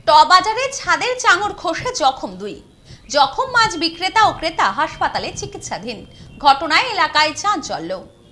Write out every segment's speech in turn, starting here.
টবাজারে ছাদের চাঙড় খসে জখম দুই। জখম মাছ বিক্রেতা ও ক্রেতা হাসপাতালে চিকিৎসাধীন। ঘটনায় এলাকায় চাঞ্চল্য।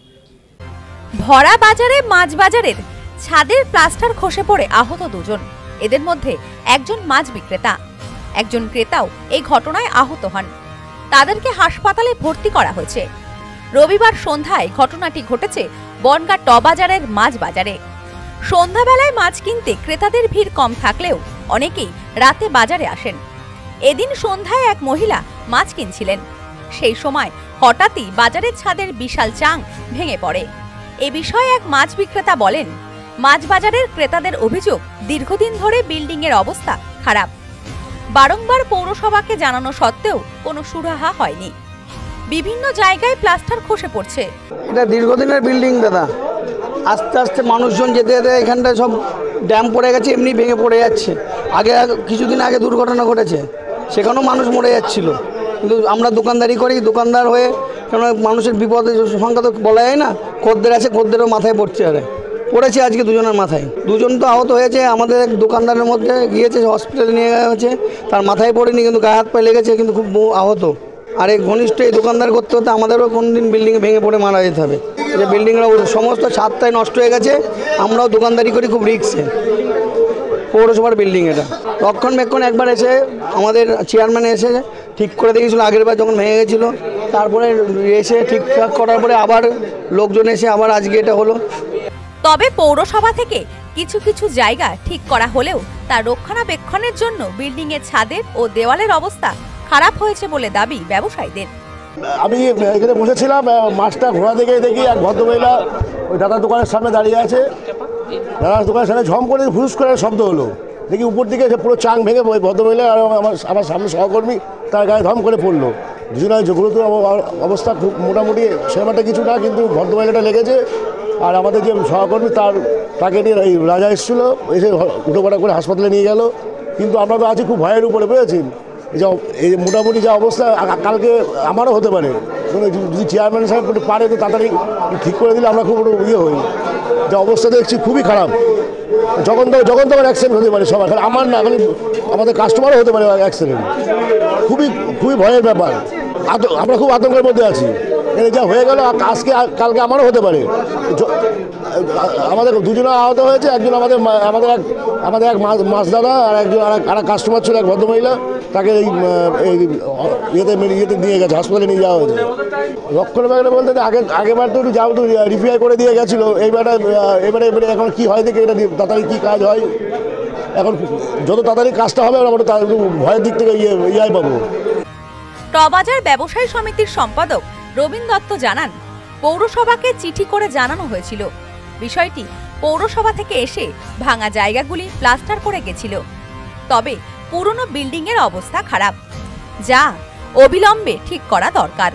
ভরা বাজারে মাছ বাজারের ছাদের প্লাস্টার খসে পড়ে আহত দুজন। এদের মধ্যে একজন মাছ বিক্রেতা, একজন ক্রেতাও এই ঘটনায় আহত হন। তাদেরকে হাসপাতালে ভর্তি করা হয়েছে। রবিবার সন্ধ্যায় ঘটনাটি ঘটেছে বনগাঁ টবাজারের মাছ বাজারে। সন্ধ্যাবেলায় মাছ কিনতে ক্রেতাদের ভিড় কম থাকলেও অনেকেই রাতে বাজারে আসেন। এদিন সন্ধ্যায় এক মহিলা মাছ কিনছিলেন। সেই সময় হঠাৎই বাজারের ছাদের বিশাল চাং ভেঙে পড়ে। এ বিষয়ে এক মাছ বিক্রেতা বলেন, মাছ বাজারের ক্রেতাদের অভিযোগ, দীর্ঘদিন ধরে বিল্ডিং এর অবস্থা খারাপ। বারংবার পৌরসভাকে জানানো সত্ত্বেও কোনো সুরাহা হয়নি। বিভিন্ন জায়গায় প্লাস্টার খসে পড়ছে। এটা দীর্ঘদিনের বিল্ডিং দাদা, আস্তে আস্তে মানুষজন যেতে যেতে এখানটায় সব ড্যাম পড়ে গেছে, এমনি ভেঙে পড়ে যাচ্ছে। কিছুদিন আগে দুর্ঘটনা ঘটেছে, সেখানেও মানুষ মরে যাচ্ছিল। কিন্তু আমরা দোকানদারি করি, দোকানদার হয়ে কেন মানুষের বিপদের সংখ্যা তো বলা যায় না। খদ্দের আছে, খদ্দেরও মাথায় পড়েছে আজকে দুজনের মাথায়। দুজন তো আহত হয়েছে। আমাদের এক দোকানদারের মধ্যে গিয়েছে, হসপিটালে নিয়ে যাওয়া হয়েছে। তার মাথায় পড়েনি, কিন্তু গায়ে হাত পায়ে লেগেছে, কিন্তু খুব আহত। আর এই ঘনিষ্ঠ এই দোকানদার করতে হতে আমাদেরও কোন দিন বিল্ডিংয়ে ভেঙে পড়ে মারা যেতে হবে। যে বিল্ডিংটা সমস্ত ছাদটাই নষ্ট হয়ে গেছে। আমরাও দোকানদারি করি খুব রিস্কে। পৌরসভার বিল্ডিং এটা রক্ষণবেক্ষণ একবার এসে আমাদের চেয়ারম্যান এসে ঠিক করে দিয়েছিল আগের বার যখন ভেঙে গেছিলো। তারপরে এসে ঠিকঠাক করার পরে আবার লোকজন এসে আবার আজকে এটা হলো। তবে পৌরসভা থেকে কিছু কিছু জায়গা ঠিক করা হলেও তার রক্ষণাবেক্ষণের জন্য বিল্ডিং এর ছাদের ও দেওয়ালের অবস্থা খারাপ হয়েছে বলে দাবি ব্যবসায়ীদের। আমি এখানে বসেছিলাম, মাছটা ঘোরা দেখি এক ভদ্রমহিলা ওই দাদার দোকানের সামনে দাঁড়িয়ে আছে। দাদার দোকানের সামনে ঝম করে ফুস করে শব্দ হলো, দেখি উপর দিকে পুরো চাং ভেঙে ওই ভদ্রমহিলা আর আমার সামনে সহকর্মী তার গায়ে ধম করে পড়লো। দুজনের গুরুতর অবস্থা, খুব মোটামুটি সেরকমটা কিছু না, কিন্তু ভদ্রমহিলাটা লেগেছে। আর আমাদের যে সহকর্মী তাকে নিয়ে এই রাজা এসেছিলো, এসে উঠোপাটা করে হাসপাতালে নিয়ে গেল। কিন্তু আমরা তো আছি খুব ভয়ের উপরে, বুঝেছেন। এই মোটামুটি যা অবস্থা, কালকে আমারও হতে পারে। যদি চেয়ারম্যান সাহেব পারে তো তাড়াতাড়ি ঠিক করে দিলে আমরা খুব ইয়ে হই। যা অবস্থা দেখছি খুবই খারাপ। যখন তো আমার অ্যাক্সিডেন্ট হতে পারে সবার, আমার না, খালি আমাদের কাস্টমারও হতে পারে অ্যাক্সিডেন্ট। খুবই ভয়ের ব্যাপার। আমরা খুব আতঙ্কের মধ্যে আছি। যা হয়ে গেল কালকে আমারও হতে পারে। আমাদের দুজনে আহত হয়েছে। একজন আমাদের এক মাছ দাদা, আর একজন আর এক কাস্টমার ছিল, এক ভদ্রমহিলা। তাকে এই ইয়েতে নিয়ে গেছে, হাসপাতালে নিয়ে যাওয়া হয়েছে। রক্ষণাবেক্ষণ বলতে আগেবার তো একটু যাও তো রিপেয়ার করে দিয়ে গেছিলো। এবারে এখন কী হয় দেখে এটা তাড়াতাড়ি কী কাজ হয়। এখন যত তাড়াতাড়ি কাজটা হবে আমরা একটু ভয়ের দিক থেকে ইয়ে পাবো। টবাজার ব্যবসায়ী সমিতির সম্পাদক রবীন দত্ত জানান, পৌরসভাকে চিঠি করে জানানো হয়েছিল। বিষয়টি পৌরসভা থেকে এসে ভাঙা জায়গাগুলি প্লাস্টার করে গেছিল। তবে পুরনো বিল্ডিং এর অবস্থা খারাপ, যা অবিলম্বে ঠিক করা দরকার।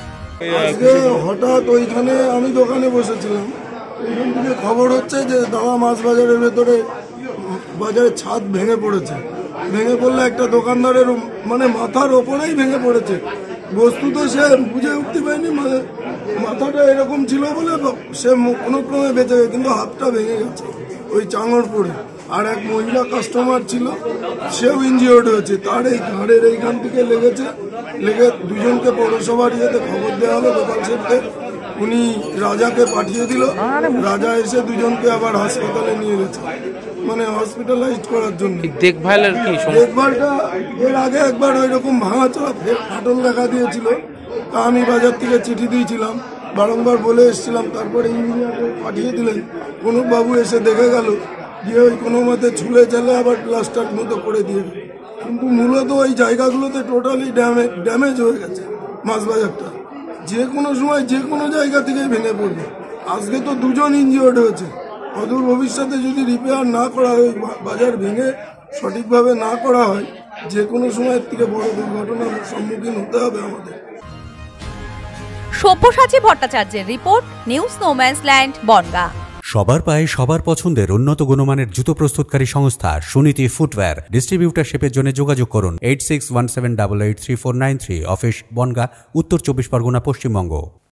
হঠাৎ ওইখানে আমি দোকানে বসেছিলাম, ওইখান থেকে খবর হচ্ছে যে দাওয়া মাছ বাজারের ভেতরে বাজারের ছাদ ভেঙে পড়েছে। ভেঙে পড়লে একটা দোকানদারের মানে মাথার ওপরেই ভেঙে পড়েছে। বস্তুত সে বুঝে উঠতে পারেনি, মানে মাথাটা এরকম ছিল বলে সে কোনো ক্রমে বেঁচে গেছে, কিন্তু হাতটা ভেঙে গেছে ওই চাঙড় পড়ে। আর এক মহিলা কাস্টমার ছিল, সেও ইনজিওর্ড হয়েছে। তার এই ঘাড়ের এইখান থেকে লেগে দুজনকে পৌরসভার ইয়েতে খবর দেওয়া হলো গোপাল শেঠকে। উনি রাজাকে পাঠিয়ে দিল। রাজা এসে দুজনকে আবার হাসপাতালে নিয়ে গেছে, মানে হসপিটালাইজড করার জন্য। দেখভালটা এর আগে একবার ওই রকম ভাঙাচোরা ফাটল দেখা দিয়েছিল। তা আমি বাজার থেকে চিঠি দিয়েছিলাম, বারংবার বলে এসেছিলাম। তারপরে ইঞ্জিনিয়ারকে পাঠিয়ে দিলেন, কোনো বাবু এসে দেখে গেল, গিয়ে ওই কোনো মতে ছুলে চালে আবার প্লাস্টার মতো করে দিয়ে। কিন্তু মূলত ওই জায়গাগুলোতে টোটালি ড্যামেজ হয়ে গেছে। মাছ বাজারটা যে কোনো সময় যে কোনো জায়গা থেকে ভেঙে পড়বে। আজকে তো দুজন ইনজিওর্ড হয়েছে। অদূর ভবিষ্যতে যদি রিপেয়ার না করা হয়, বাজার ভেঙে সঠিকভাবে না করা হয়, যে কোনো সময়ের থেকে বড় দুর্ঘটনার সম্মুখীন হতে হবে আমাদের। সব্যসাচী ভট্টাচার্যের রিপোর্ট, নিউজ নোম্যান্সল্যান্ড, বনগাঁ। সবার পায়ে সবার পছন্দের উন্নত গুণমানের জুতো প্রস্তুতকারী সংস্থা সুনীতি ফুটওয়্যার। ডিস্ট্রিবিউটারশিপের জন্য যোগাযোগ করুন 8617883493। অফিস বনগাঁ, উত্তর 24 পরগনা, পশ্চিমবঙ্গ।